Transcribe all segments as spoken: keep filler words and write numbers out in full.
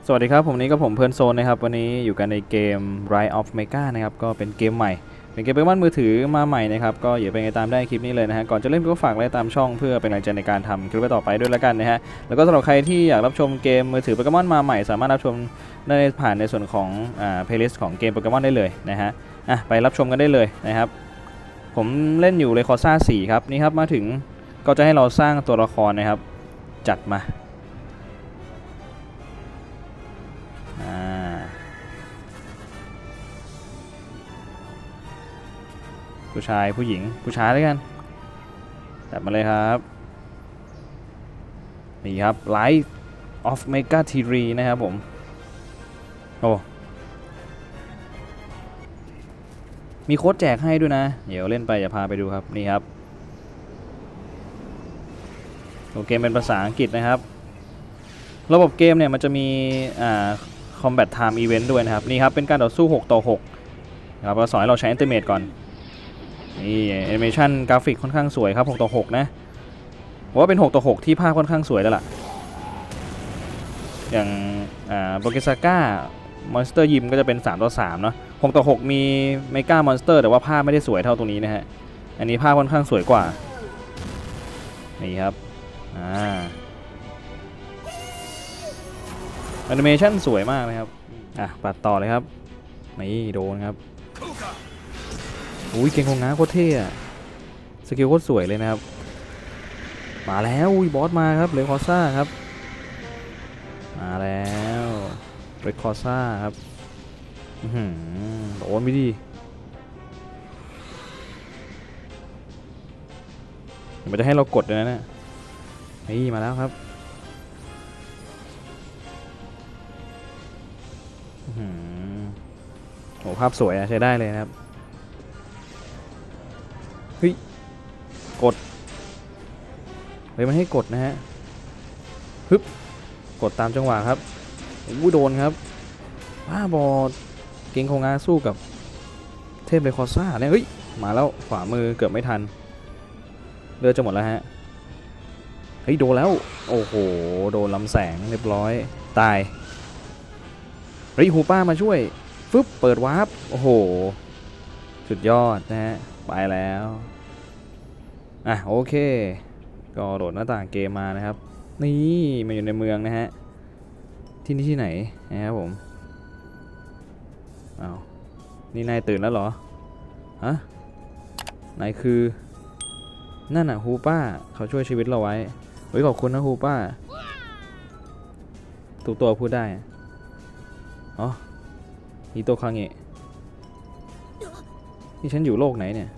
สวัสดีครับผมนี้ก็ผมเพื่อนโซนนะครับวันนี้อยู่กันในเกม Rise of Mega นะครับก็เป็นเกมใหม่เป็นเกมโปเกมอนมือถือมาใหม่นะครับก็อย่าไปไงตามได้คลิปนี้เลยนะฮะก่อนจะเล่นก็ฝากไลค์ตามช่องเพื่อเป็นกำลังใจในการทำคลิปต่อไปด้วยแล้วกันนะฮะแล้วก็สำหรับใครที่อยากรับชมเกมมือถือโปเกมอนมาใหม่สามารถรับชมได้ผ่านในส่วนของอ่า playlist ของเกมโปเกมอนได้เลยนะฮะอ่ะไปรับชมกันได้เลยนะครับผมเล่นอยู่เลคอซ่าสี่ครับนี่ครับมาถึงก็จะให้เราสร้างตัวละครนะครับจัดมาผู้ชายผู้หญิงผู้ชายด้วยกันจัดมาเลยครับนี่ครับ Light of Mega ที ทรี นะครับผมโอ้มีโค้ดแจกให้ด้วยนะเดี๋ยวเล่นไปจะพาไปดูครับนี่ครับตัวเกมเป็นภาษาอังกฤษนะครับระบบเกมเนี่ยมันจะมีอ่า Combat Time Event ด้วยนะครับนี่ครับเป็นการต่อสู้หกต่อหกครับเราสอนให้เราใช้ Ultimate ก่อนนี่แอนิเมชันกราฟิกค่อนข้างสวยครับหกต่อหกนะผมว่าเป็นหกต่อหกที่ภาพค่อนข้างสวยแล้วล่ะอย่างอ่าโปเกซาก้ามอนสเตอร์ยิมก็จะเป็นสามต่อสามเนาะหกต่อหกมีเมกามอนสเตอร์แต่ว่าภาพไม่ได้สวยเท่าตรงนี้นะฮะอันนี้ภาพค่อนข้างสวยกว่านี่ครับอ่าแอนิเมชันสวยมากนะครับอ่ะปัดต่อเลยครับนี่โดนครับอุ้ยเก่งของง้าโคตรเท่อะสกิลโคตรสวยเลยนะครับมาแล้วอุ้ยบอสมาครับเลคอซ่าครับมาแล้วเลคอซ่าครับอืมโดนไปดิมันจะให้เรากดเลยนะเนี่ยนี่มาแล้วครับโอ้ภาพสวยอะใช้ได้เลยนะครับเฮ้ยกดเฮ้ยมันให้กดนะฮะฮึบกดตามจังหวะครับอู้โดนครับว้าบอดเก่งโคงาสู้กับเทพเลคอซ่าเนี่ยเฮ้ยมาแล้วขวามือเกือบไม่ทันเลือดจะหมดแล้วฮะเฮ้ยโดนแล้วโอ้โหโดนลำแสงเรียบร้อยตายเฮ้ยฮูป้ามาช่วยฟึบเปิดวาร์ปโอ้โหสุดยอดนะฮะไปแล้วอ่ะโอเคก็โดดหน้าต่างเกมมานะครับนี่มาอยู่ในเมืองนะฮะที่นี่ที่ไหนนะครับผมอ้าวนี่นายตื่นแล้วเหรอฮะนายคือนั่นน่ะฮูป้าเขาช่วยชีวิตเราไว้เฮ้ยขอบคุณนะฮูป้าตัวตัวพูดได้อ๋อฮิโตคังเงะนี่ฉันอยู่โลกไหนเนี่ย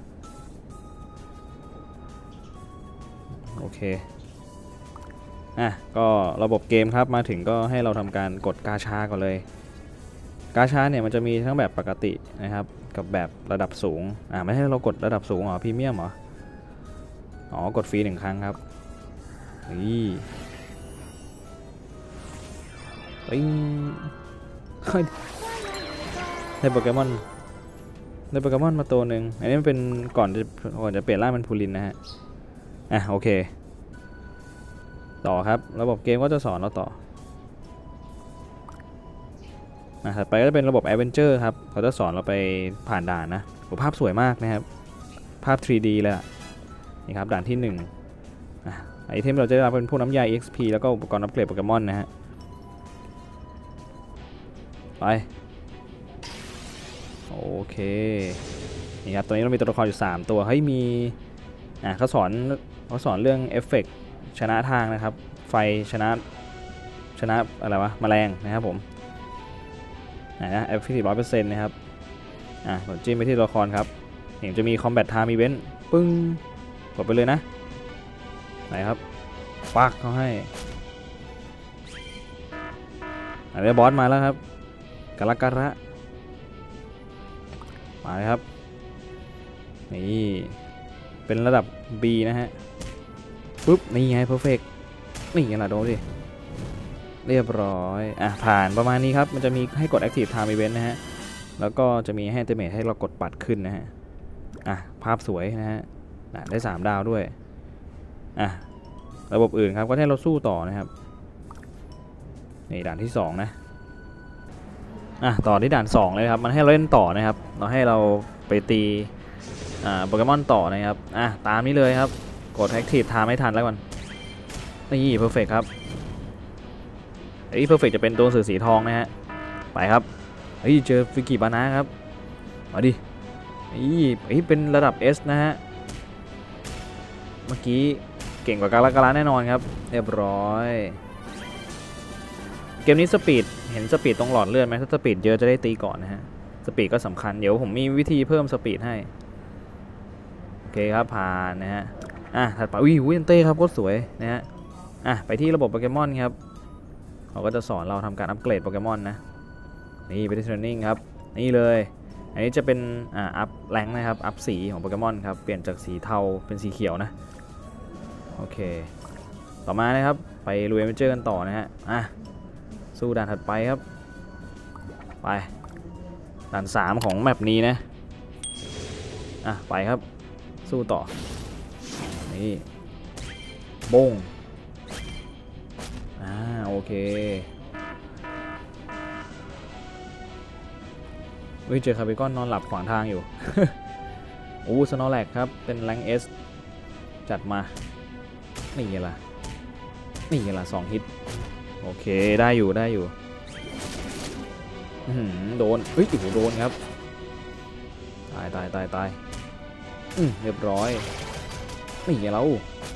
โอเคอ่ะก็ระบบเกมครับมาถึงก็ให้เราทำการกดกาชาก่อนเลยกาชาเนี่ยมันจะมีทั้งแบบปกตินะครับกับแบบระดับสูงอ่าไม่ให้เรากดระดับสูงหรอพรีเมียมหรออ๋อกดฟรีหนึ่งครั้งครับนี่ปิ้งได้โปเกมอนได้โปเกมอนมาตัวหนึ่งอันนี้มันเป็นก่อนจะก่อนจะเปลี่ยนร่างเป็นพูลินนะฮะอ่ะโอเคต่อครับระบบเกมก็จะสอนเราต่ออ่ะถัดไปก็จะเป็นระบบแอดเวนเจอร์ครับเขาจะสอนเราไปผ่านด่านนะภาพสวยมากนะครับภาพ ทรี ดี เลยนี่ครับด่านที่หนึ่งอ่ะไอเทมเราจะได้รับเป็นพวกน้ำยา เอ็กซ์ พี แล้วก็อุปกรณ์อัปเกรดโปเกมอนนะฮะไปโอเคนี่ครับตัวนี้เรามีตัวละครอยู่สามตัวเฮ้ยมีอ่ะเขาสอนเขาสอนเรื่องเอฟเฟกต์ชนะทางนะครับไฟชนะชนะอะไรวะแมลงนะครับผมไหนนะเอฟเฟกต์ร้อยเปอร์เซ็นต์นะครับอ่ะกดจิ้มไปที่ตัวละครครับเห็นจะมี Combat Time Event ปึ้งกดไปเลยนะไหนครับปักเขาให้อันนี้บอสมาแล้วครับกาลการะมาเลยครับนี่เป็นระดับ B นะฮะปุ๊บนี่ไงเพอร์เฟกต์นี่ไงล่ะโดนดิเรียบร้อยอ่ะผ่านประมาณนี้ครับมันจะมีให้กด Active Time Event นะฮะแล้วก็จะมีให้เตเมทให้เรากดปัดขึ้นนะฮะอ่ะภาพสวยนะฮะได้สามดาวด้วยอ่ะระบบอื่นครับก็ให้เราสู้ต่อนะครับนี่ด่านที่สองนะอ่ะต่อที่ด่านสองเลยครับมันให้เราเล่นต่อนะครับเราให้เราไปตีอ่าโปเกมอนต่อนะครับอ่ะตามนี้เลยครับกดแอคทีฟทามไม่ทันแล้วก่อนนี่เพอร์เฟกครับไอ้เพอร์เฟกจะเป็นตัวสื่อสีทองนะฮะไปครับเฮ้ยเจอฟิกิบานะครับมาดินี่ไอ้เป็นระดับ S นะฮะเมื่อกี้เก่งกว่ากาลากาลาแน่นอนครับเรียบร้อยเกมนี้สปีดเห็นสปีดตรงหลอดเลือดไหมถ้าสปีดเยอะจะได้ตีก่อนนะฮะสปีดก็สำคัญเดี๋ยวผมมีวิธีเพิ่มสปีดให้โอเคครับผ่านนะฮะอ่ะถัดไปอุ้ยวินเต้ครับก็สวยนะฮะอ่ะไปที่ระบบโปเกมอนครับเขาก็จะสอนเราทำการอัปเกรดโปเกมอนนะนี่ไปที่เทรนนิ่งครับนี่เลยอันนี้จะเป็นอ่าอัพแรงนะครับอัพสีของโปเกมอนครับเปลี่ยนจากสีเทาเป็นสีเขียวนะโอเคต่อมานะครับไปลุยเอเวนเจอร์กันต่อนะฮะอ่ะสู้ด่านถัดไปครับไปด่านสามของแมปนี้นะอ่ะไปครับสู้ต่อนี่โบ้งอ่าโอเคเฮ้ยเจอคาร์บิคอนนอนหลับขวางทางอยู่ โอ้สโนว์แลกครับเป็นแรงเอสจัดมานี่ไงล่ะนี่ไงล่ะสองฮิตโอเคได้อยู่ได้อยู่โดนเฮ้ยโอ้โหโดนครับตายตายตายตายอืมเรียบร้อยนี่ไงเรา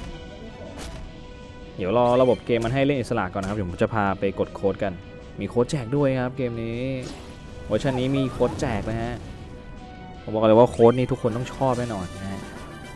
เดี๋ยวรอระบบเกมมันให้เล่นอิสระก่อนนะครับเดี๋ยวผมจะพาไปกดโค้ดกันมีโค้ดแจกด้วยครับเกมนี้เวอร์ชันนี้มีโค้ดแจกนะฮะผมบอกเลยว่าโค้ดนี้ทุกคนต้องชอบแน่นอนนะฮะ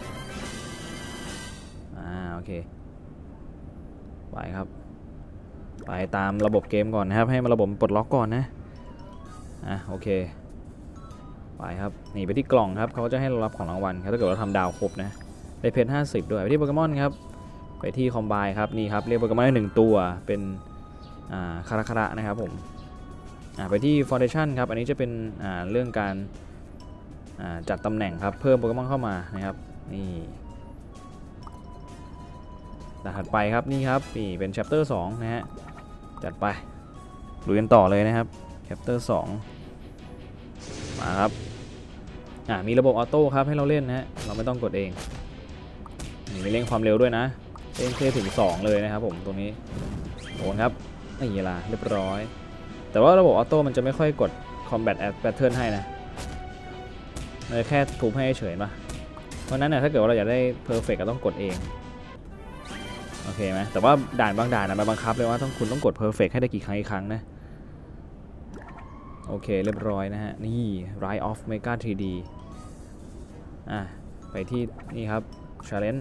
อ่าโอเคไปครับไปตามระบบเกมก่อนนะครับให้มาระบบปลดล็อกก่อนนะอ่ะโอเคไปครับนี่ไปที่กล่องครับเขาจะให้เรารับของรางวัลครับถ้าเกิดเราทำดาวครบนะได้เพชรห้าสิบด้วยไปที่โปเกมอนครับไปที่คอมไบครับนี่ครับเรียกโปเกมอนได้หนึ่งตัวเป็นอ่าคาราคาระนะครับผมอ่าไปที่ฟอนเดชั่นครับอันนี้จะเป็นอ่าเรื่องการอ่าจัดตำแหน่งครับเพิ่มโปเกมอนเข้ามานะครับนี่ถัดไปครับนี่ครับนี่เป็น chapter สองนะฮะจัดไปลุยกันต่อเลยนะครับ chapter สองมาครับอ่ามีระบบออโต้ครับให้เราเล่นนะฮะเราไม่ต้องกดเองนี่มีเร่งความเร็วด้วยนะเร่งเคถึงสองเลยนะครับผมตรงนี้โอนครับนี่ล่ะเรียบร้อยแต่ว่าระบบออโต้มันจะไม่ค่อยกด combat pattern ให้นะมันแค่ทุบให้เฉยป่ะเพราะนั้นเนี่ยถ้าเกิดว่าเราอยากได้ perfect ก็ต้องกดเองโอเคไหมแต่ว่าด่านบางด่านนะมันบังคับเลยว่าต้องคุณต้องกด perfect ให้ได้กี่ครั้งอีกครั้งนะโอเคเรียบร้อยนะฮะนี่ Rise of Mega ทรี ดี อ่ะไปที่นี่ครับ Challenge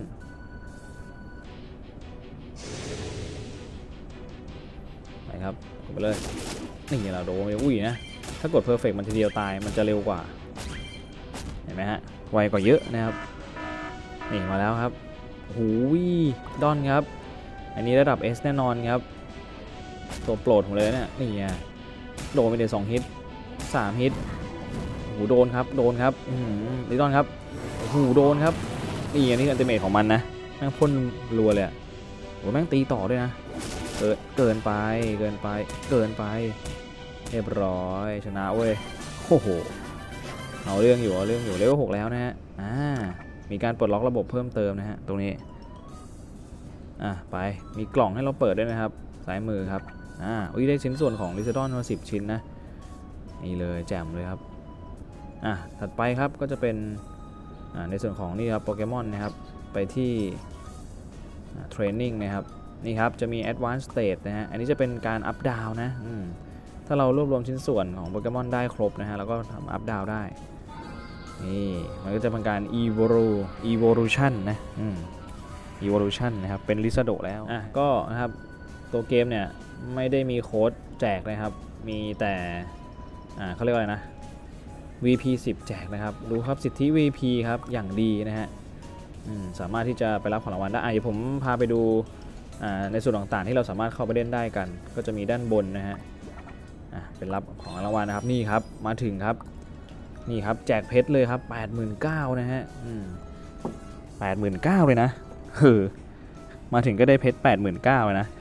ไปครับกดไปเลยนี่เราโดนอุ้ยนะถ้ากด perfect มันทีเดียวตายมันจะเร็วกว่าเห็นไหมฮะไวกว่าเยอะนะครับนี่มาแล้วครับหูยดอนครับอันนี้ระดับ S แน่นอนครับตัวโปรดผมเลยเนี่ยนี่ไงโดนไปเดี๋ยวสองฮิตสามฮิตหูโดนครับโดนครับอืมดิดอนครับหูโดนครับนี่อันนี้อันติเมทของมันนะแม่งพ่นรัวเลยโอ้แม่งตีต่อด้วยนะเกินเกินไปเกินไปเกินไปเรียบร้อยชนะเว้ยโอ้โหเอาเรื่องอยู่เอาเรื่องอยู่เลเวลหกแล้วนะฮะอ่ามีการปลดล็อกระบบเพิ่มเติมนะฮะตรงนี้อ่ะไปมีกล่องให้เราเปิดด้วยนะครับซ้ายมือครับอ่าอุ้ยได้ชิ้นส่วนของลิซาดอนมาสิบชิ้นนะนี่เลยแจ่มเลยครับอ่ะถัดไปครับก็จะเป็นอ่าในส่วนของนี่ครับโปเกมอนนะครับไปที่เทรนนิ่งนะครับนี่ครับจะมี Advanced Stage นะฮะอันนี้จะเป็นการอัพดาวนะอืมถ้าเรารวบรวมชิ้นส่วนของโปเกมอนได้ครบนะฮะแล้วก็ทำอัพดาวได้นี่มันก็จะเป็นการ evolu evolution นะอืม evolution นะครับเป็นลิซาโดแล้วอ่ะก็นะครับตัวเกมเนี่ยไม่ได้มีโค้ดแจกนะครับมีแต่อ่าเขาเรียกว่าอะไรนะ วี พี สิบ แจกนะครับดูครับสิทธิ วี พี ครับอย่างดีนะฮะสามารถที่จะไปรับของรางวัลได้อ่ะเดี๋ยวผมพาไปดูในส่วนต่างๆที่เราสามารถเข้าไปเล่นได้กันก็จะมีด้านบนนะฮะอ่ะเป็นรับของรางวัลนะครับนี่ครับมาถึงครับนี่ครับแจกเพชรเลยครับ แปดหมื่นเก้าพัน นะฮะอืม แปดหมื่นเก้าพัน เลยนะเออมาถึงก็ได้เพชร แปดหมื่นเก้าพัน เลยนะ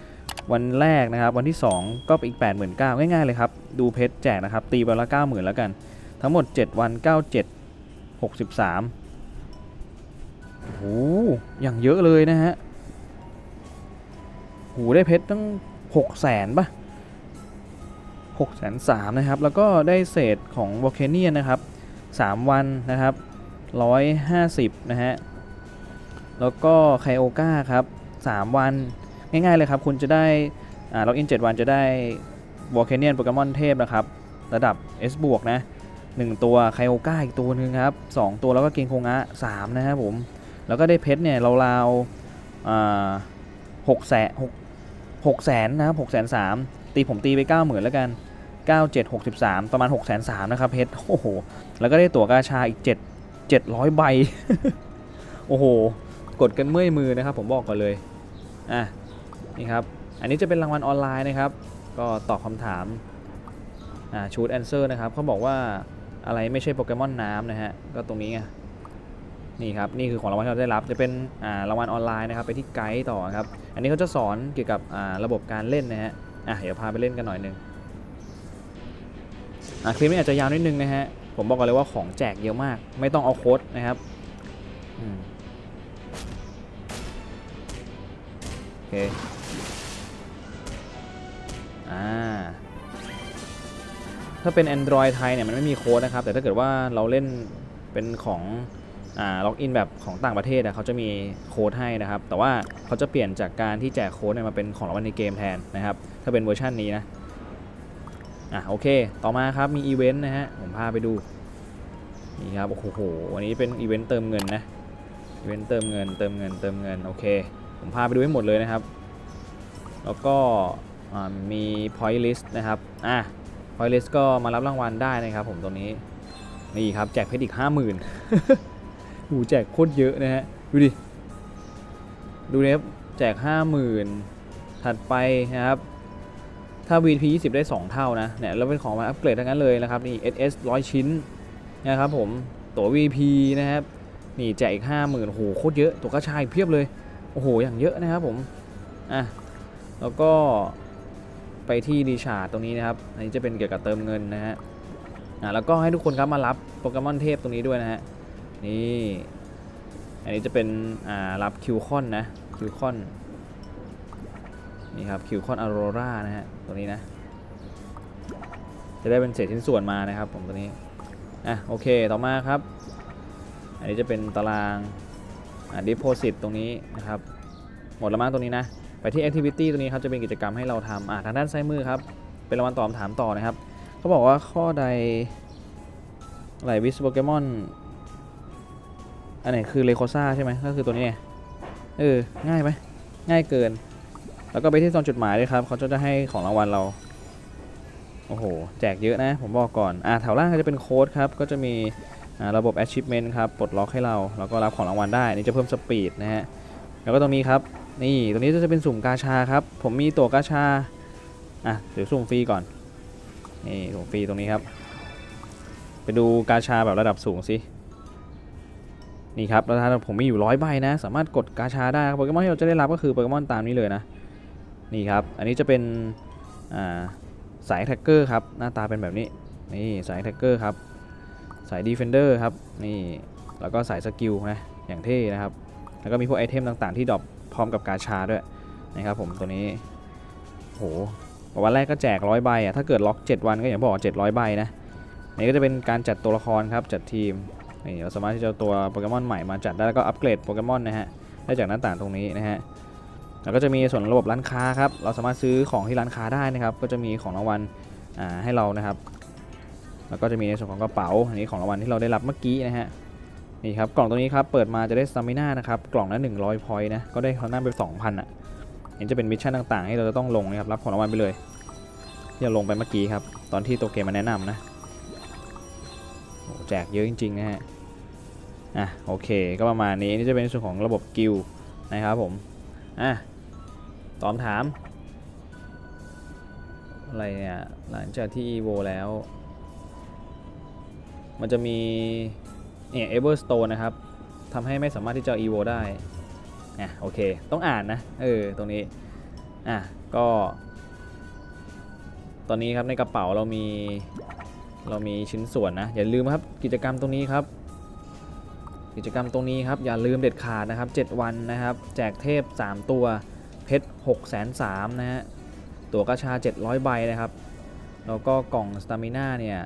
วันแรกนะครับวันที่สองก็อีก แปดหมื่นเก้าพัน ง่ายๆเลยครับดูเพชรแจกนะครับตีวันละ เก้าหมื่น แล้วกันทั้งหมดเจ็ดวันเก้า เจ็ด หกสิบสามโอ้โหอย่างเยอะเลยนะฮะโหได้เพชรตั้ง หกแสน ป่ะ หกแสนสาม นะครับแล้วก็ได้เศษของ Volcanian นะครับสามวันนะครับหนึ่งร้อยห้าสิบนะฮะแล้วก็ไคโอก้าครับสามวันง่ายๆเลยครับคุณจะได้อ่าล็อกอินเจ็ดวันจะได้ Volcanian โปเกมอนเทพนะครับระดับ S บวกนะหนึ่งตัวไคโอก้าอีกตัวนึงครับสองตัวแล้วก็เกงโคงะสามนะครับผมแล้วก็ได้เพชรเนี่ยราวๆอ่าหกแสนหกหกแสนนะครับหกแสนสามตีผมตีไปเก้าหมื่นแล้วกันเก้า เจ็ด หกสิบสามประมาณหกแสนสามนะครับเพชรโอ้โหแล้วก็ได้ตั๋วกาชาอีกเจ็ด เจ็ดร้อยใบ โอ้โหกดกันเมื่อยมือนะครับผมบอกก่อนเลยอ่ะนี่ครับอันนี้จะเป็นรางวัลออนไลน์นะครับก็ตอบคำถามอ่าชูดแอนเซอร์นะครับเขาบอกว่าอะไรไม่ใช่โปเกมอนน้ำนะฮะก็ตรงนี้ไงนี่ครับนี่คือของรางวัลที่เราได้รับจะเป็นอ่ารางวัลออนไลน์นะครับไปที่ไกด์ต่อครับอันนี้เขาจะสอนเกี่ยวกับอ่าระบบการเล่นนะฮะอ่ะเดี๋ยวพาไปเล่นกันหน่อยนึงอ่ะคลิปนี้อาจจะยาวนิดนึงนะฮะผมบอกกันเลยว่าของแจกเยอะมากไม่ต้องเอาโค้ดนะครับโอเคอ่าถ้าเป็น Android ไทยเนี่ยมันไม่มีโค้ดนะครับแต่ถ้าเกิดว่าเราเล่นเป็นของอ่าล็อกอินแบบของต่างประเทศอะเขาจะมีโค้ดให้นะครับแต่ว่าเขาจะเปลี่ยนจากการที่แจกโค้ดเนี่ยมาเป็นของรางวัลในเกมแทนนะครับถ้าเป็นเวอร์ชันนี้นะอ่ะโอเคต่อมาครับมีอีเวนต์นะฮะผมพาไปดูนี่ครับโอ้โหวันนี้เป็นอีเวนต์เติมเงินนะอีเวนต์เติมเงินเติมเงินเติมเงินโอเคผมพาไปดูให้หมดเลยนะครับแล้วก็มี point list นะครับอ่ะ point list ก็มารับรางวัลได้นะครับผมตรงนี้นี่ครับแจกเพชรอีก ห้าหมื่น หูแจกโคตรเยอะนะฮะดูดิดูนะครับแจก ห้าหมื่น ถัดไปนะครับถ้า วี พี ยี่สิบได้สองเท่านะเนี่ยแล้วเป็นของมาอัปเกรดทั้งนั้นเลยนะครับนี่ เอส เอส หนึ่งร้อยชิ้นนะครับผมตั๋ว วี พี นะครับนี่แจกอีก ห้าหมื่น โอ้โหโคตรเยอะตั๋วกระชายเพียบเลยโอ้โหอย่างเยอะนะครับผมอ่ะแล้วก็ไปที่รีชาร์ดตรงนี้นะครับอันนี้จะเป็นเกี่ยวกับเติมเงินนะฮะอ่ะแล้วก็ให้ทุกคนครับมารับโปเกมอนเทพตรงนี้ด้วยนะฮะนี่อันนี้จะเป็นอ่ารับคิวคอนนะคิวคอนนี่ครับคิวคอนอโรรานะฮะตัวนี้นะจะได้เป็นเศษชิ้นส่วนมานะครับผมตัวนี้อ่ะโอเคต่อมาครับอันนี้จะเป็นตารางอ่า deposit ตรงนี้นะครับหมดแล้วมั้งตรงนี้นะไปที่ activity ตรงนี้ครับจะเป็นกิจกรรมให้เราทำอ่าทางด้านซ้ายมือครับเป็นรางวัลตอบคำถามต่อนะครับเขาบอกว่าข้อใดไหลวิสโปเกมอนอันไหนคือเลโคซ่าใช่ไหมก็คือตัวนี้เออง่ายไหมง่ายเกินแล้วก็ไปที่ซองจดหมายด้วยครับเขาจะให้ของรางวัลเราโอ้โหแจกเยอะนะผมบอกก่อนอ่าแถวล่างก็จะเป็นโค้ดครับก็จะมีระบบ achievement ครับปลดล็อกให้เราแล้วก็รับของรางวัลได้นี่จะเพิ่มสปีดนะฮะแล้วก็ตรงนี้ครับนี่ตรงนี้จะเป็นสุ่มกาชาครับผมมีตั๋วกาชาอ่ะเดี๋ยวสุ่มฟรีก่อนนี่สุ่มฟรีตรงนี้ครับไปดูกาชาแบบระดับสูงสินี่ครับแล้วถ้าผมมีอยู่ร้อยใบนะสามารถกดกาชาได้โปเกมอนที่เราจะได้รับก็คือโปเกมอนตามนี้เลยนะนี่ครับอันนี้จะเป็นสายแท็กเกอร์ครับหน้าตาเป็นแบบนี้นี่สายแท็กเกอร์ครับสายดีเฟนเดอร์ครับนี่แล้วก็สายสกิลนะอย่างเท่นะครับแล้วก็มีพวกไอเทมต่างๆที่ดรอปพร้อมกับกาชาด้วยนะครับผมตัวนี้โหวันแรกก็แจกร้อยใบอ่ะถ้าเกิดล็อกเจ็ดวันก็อย่างบอกเจ็ดร้อยใบนะนี่ก็จะเป็นการจัดตัวละครครับจัดทีมนี่เราสามารถที่จะตัวโปเกมอนใหม่มาจัดได้แล้วก็อัปเกรดโปเกมอนนะฮะได้จากหน้าต่างตรงนี้นะฮะแล้วก็จะมีส่วนระบบร้านค้าครับเราสามารถซื้อของที่ร้านค้าได้นะครับก็จะมีของรางวัลให้เรานะครับแล้วก็จะมีในส่วนของกระเป๋าอันนี้ของรางวัลที่เราได้รับเมื่อกี้นะฮะนี่ครับกล่องตรงนี้ครับเปิดมาจะได้สตามิน่านะครับกล่องละหนึ่งร้อยพอยต์นะก็ได้เขาหน้าไป สองพัน อ่ะนี่จะเป็นมิชชั่นต่างๆให้เราจะต้องลงนะครับรับของรางวัลไปเลยที่เราลงไปเมื่อกี้ครับตอนที่ตัวเกมมาแนะนำนะโอ้แจกเยอะจริงๆนะฮะอ่ะโอเคก็ประมาณนี้นี่จะเป็นส่วนของระบบกิลด์นะครับผมอ่ะตอบถามอะไรเนี่ยหลังจากที่อีโวแล้วมันจะมีเนี่ยเอเวอร์สโตนนะครับทำให้ไม่สามารถที่จะอีโวได้อ่ะโอเคต้องอ่านนะเออตรงนี้อ่ะก็ตอนนี้ครับในกระเป๋าเรามีเรามีชิ้นส่วนนะอย่าลืมครับกิจกรรมตรงนี้ครับกิจกรรมตรงนี้ครับอย่าลืมเด็ดขาดนะครับเจ็ดวันนะครับแจกเทพสามตัวเพชรหกแสนสามนะฮะตั๋วกระชาเจ็ดร้อยใบนะครับแล้วก็กล่องสตามิน่าเนี่ย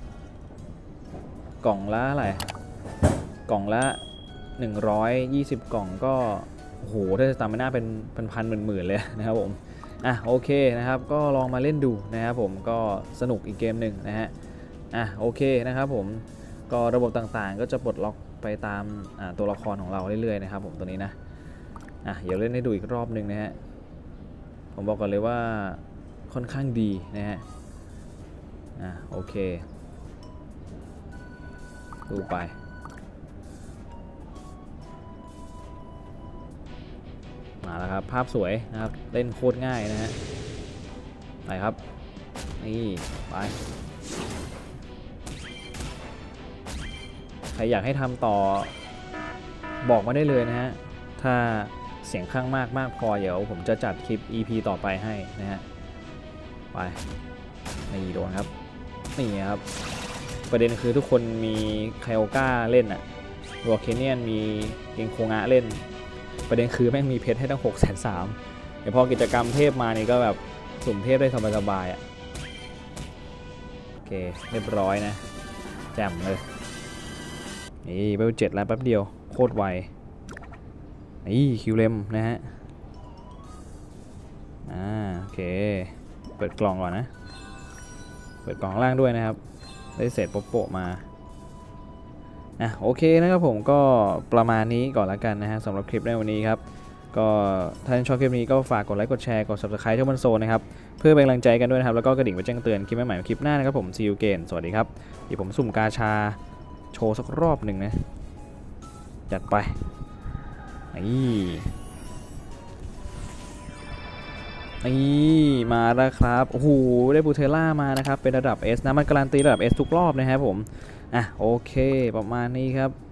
กล่องละอะไรกล่องละหนึ่งร้อยยี่สิบกล่องก็โอ้โหถ้าสตามิน่าเป็นเป็นพันหมื่นๆเลยนะครับผมอ่ะโอเคนะครับก็ลองมาเล่นดูนะครับผมก็สนุกอีกเกมหนึ่งนะฮะอ่ะโอเคนะครับผมก็ระบบต่างๆก็จะปลดล็อกไปตามตัวละครของเราเรื่อยๆนะครับผมตัวนี้นะอ่ะเดี๋ยวเล่นให้ดูอีกรอบหนึ่งนะฮะผมบอกก่อนเลยว่าค่อนข้างดีนะฮะอ่ะโอเคดูไปมาแล้วครับภาพสวยนะครับเล่นโคตรง่ายนะฮะไปครับนี่ไปใครอยากให้ทำต่อบอกมาได้เลยนะฮะถ้าเสียงข้างมากมากพอเดี๋ยวผมจะจัดคลิป อี พี ต่อไปให้นะฮะไปนี่โดนครับนี่ครับประเด็นคือทุกคนมีไคโอก้าเล่นอะวอลเคเนียนมีเกงโคงะเล่นประเด็นคือแม่งมีเพชรให้ตั้งหกแสนสามเดี๋ยวพอกิจกรรมเทพมานี่ก็แบบสุ่มเทพได้สบายๆอ่ะโอเคเรียบร้อยนะแจ่มเลยนี่เบลเจ็ดแล้วแป๊บเดียวโคตรไวนี่คิวเลมนะฮะอ่าโอเคเปิดกล่องก่อนนะเปิดกล่องล่างด้วยนะครับได้เศษโปะๆมาอ่ะโอเคนะครับผมก็ประมาณนี้ก่อนละกันนะฮะสำหรับคลิปในวันนี้ครับก็ถ้าชอบคลิปนี้ก็ฝากกดไลค์กดแชร์กด ซับสไครบ์ ที่บนโซนนะครับเพื่อเป็นกำลังใจกันด้วยนะครับแล้วก็กระดิ่งไว้แจ้งเตือนคลิปใหม่ๆคลิปหน้านะครับผม See you again สวัสดีครับเดี๋ยวผมสุ่มกาชาโชว์สักรอบหนึ่งนะจัดไปนี่นี่มาแล้วครับโอ้โหได้บูเทล่ามานะครับเป็นระดับ S นะมันการันตีระดับ S ทุกรอบนะครับผมอ่ะโอเคประมาณนี้ครับ